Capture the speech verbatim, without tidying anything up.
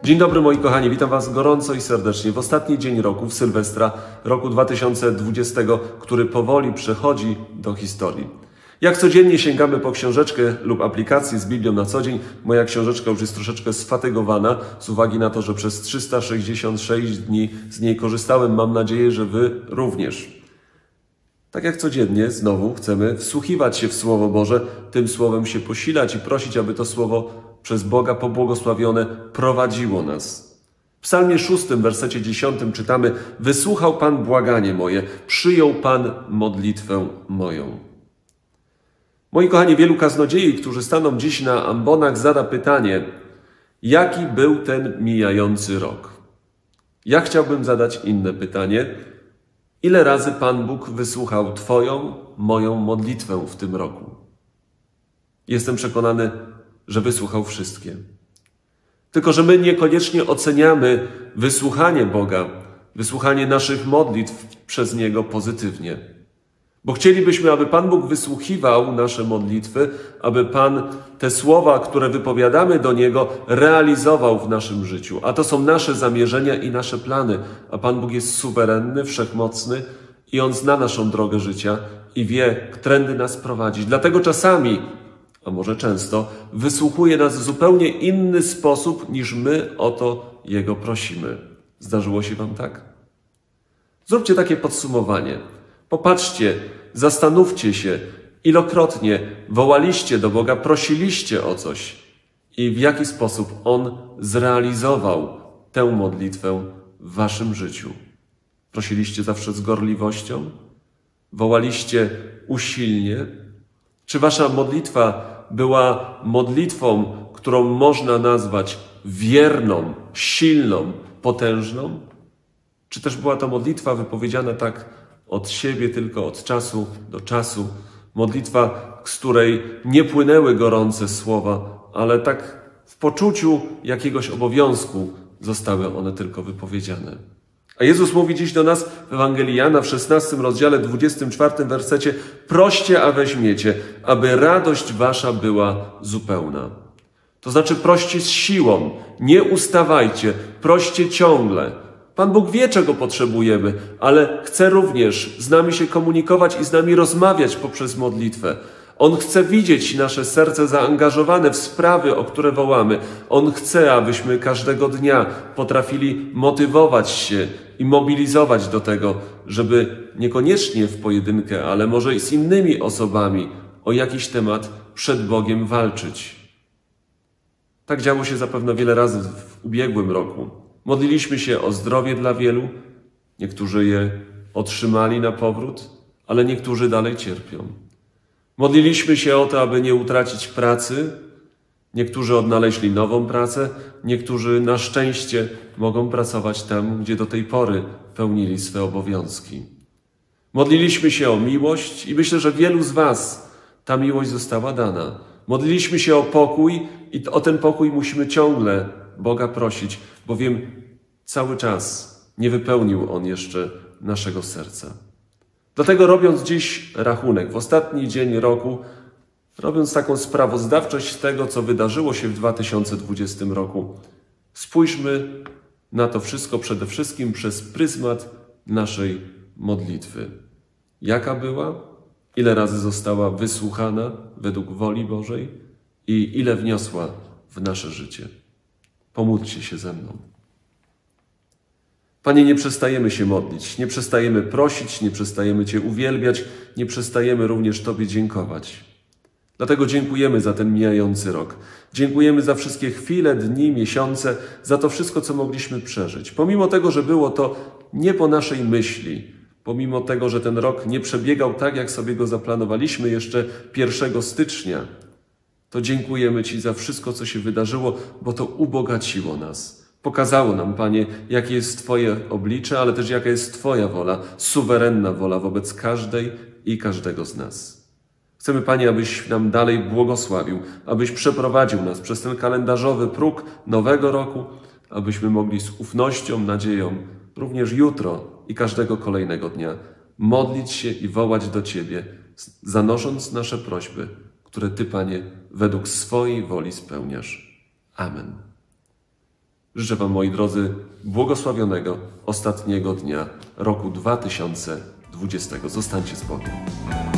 Dzień dobry moi kochani, witam Was gorąco i serdecznie w ostatni dzień roku, w Sylwestra roku dwa tysiące dwudziestego, który powoli przechodzi do historii. Jak codziennie sięgamy po książeczkę lub aplikację z Biblią na co dzień, moja książeczka już jest troszeczkę sfatygowana z uwagi na to, że przez trzysta sześćdziesiąt sześć dni z niej korzystałem. Mam nadzieję, że Wy również. Tak jak codziennie, znowu chcemy wsłuchiwać się w Słowo Boże, tym Słowem się posilać i prosić, aby to Słowo przez Boga pobłogosławione prowadziło nas. W psalmie szóstym, wersecie dziesiątym czytamy: wysłuchał Pan błaganie moje, przyjął Pan modlitwę moją. Moi kochani, wielu kaznodziei, którzy staną dziś na ambonach, zada pytanie, jaki był ten mijający rok? Ja chciałbym zadać inne pytanie. Ile razy Pan Bóg wysłuchał Twoją, moją modlitwę w tym roku? Jestem przekonany, że wysłuchał wszystkie. Tylko że my niekoniecznie oceniamy wysłuchanie Boga, wysłuchanie naszych modlitw przez Niego pozytywnie. Bo chcielibyśmy, aby Pan Bóg wysłuchiwał nasze modlitwy, aby Pan te słowa, które wypowiadamy do Niego, realizował w naszym życiu. A to są nasze zamierzenia i nasze plany. A Pan Bóg jest suwerenny, wszechmocny i On zna naszą drogę życia i wie, którędy nas prowadzić. Dlatego czasami, a może często, wysłuchuje nas w zupełnie inny sposób, niż my o to Jego prosimy. Zdarzyło się Wam tak? Zróbcie takie podsumowanie. Popatrzcie, zastanówcie się, ilokrotnie wołaliście do Boga, prosiliście o coś i w jaki sposób On zrealizował tę modlitwę w waszym życiu. Prosiliście zawsze z gorliwością? Wołaliście usilnie? Czy wasza modlitwa była modlitwą, którą można nazwać wierną, silną, potężną? Czy też była to modlitwa wypowiedziana tak od siebie, tylko od czasu do czasu? Modlitwa, z której nie płynęły gorące słowa, ale tak w poczuciu jakiegoś obowiązku zostały one tylko wypowiedziane. A Jezus mówi dziś do nas w Ewangelii Jana w szesnastym rozdziale, dwudziestym czwartym wersecie: proście, a weźmiecie, aby radość wasza była zupełna. To znaczy proście z siłą, nie ustawajcie, proście ciągle. Pan Bóg wie, czego potrzebujemy, ale chce również z nami się komunikować i z nami rozmawiać poprzez modlitwę. On chce widzieć nasze serce zaangażowane w sprawy, o które wołamy. On chce, abyśmy każdego dnia potrafili motywować się i mobilizować do tego, żeby niekoniecznie w pojedynkę, ale może i z innymi osobami o jakiś temat przed Bogiem walczyć. Tak działo się zapewne wiele razy w ubiegłym roku. Modliliśmy się o zdrowie dla wielu, niektórzy je otrzymali na powrót, ale niektórzy dalej cierpią. Modliliśmy się o to, aby nie utracić pracy, niektórzy odnaleźli nową pracę, niektórzy na szczęście mogą pracować tam, gdzie do tej pory pełnili swe obowiązki. Modliliśmy się o miłość i myślę, że wielu z was ta miłość została dana. Modliliśmy się o pokój i o ten pokój musimy ciągle Boga prosić, bowiem cały czas nie wypełnił On jeszcze naszego serca. Dlatego robiąc dziś rachunek, w ostatni dzień roku, robiąc taką sprawozdawczość tego, co wydarzyło się w dwa tysiące dwudziestym roku, spójrzmy na to wszystko przede wszystkim przez pryzmat naszej modlitwy. Jaka była? Ile razy została wysłuchana według woli Bożej i ile wniosła w nasze życie? Pomódlcie się ze mną. Panie, nie przestajemy się modlić, nie przestajemy prosić, nie przestajemy Cię uwielbiać, nie przestajemy również Tobie dziękować. Dlatego dziękujemy za ten mijający rok. Dziękujemy za wszystkie chwile, dni, miesiące, za to wszystko, co mogliśmy przeżyć. Pomimo tego, że było to nie po naszej myśli, pomimo tego, że ten rok nie przebiegał tak, jak sobie go zaplanowaliśmy jeszcze pierwszego stycznia, to dziękujemy Ci za wszystko, co się wydarzyło, bo to ubogaciło nas. Pokazało nam, Panie, jakie jest Twoje oblicze, ale też jaka jest Twoja wola, suwerenna wola wobec każdej i każdego z nas. Chcemy, Panie, abyś nam dalej błogosławił, abyś przeprowadził nas przez ten kalendarzowy próg nowego roku, abyśmy mogli z ufnością, nadzieją, również jutro i każdego kolejnego dnia modlić się i wołać do Ciebie, zanosząc nasze prośby, które Ty, Panie, według swojej woli spełniasz. Amen. Życzę Wam, moi drodzy, błogosławionego ostatniego dnia roku dwa tysiące dwudziestego. Zostańcie z Bogiem.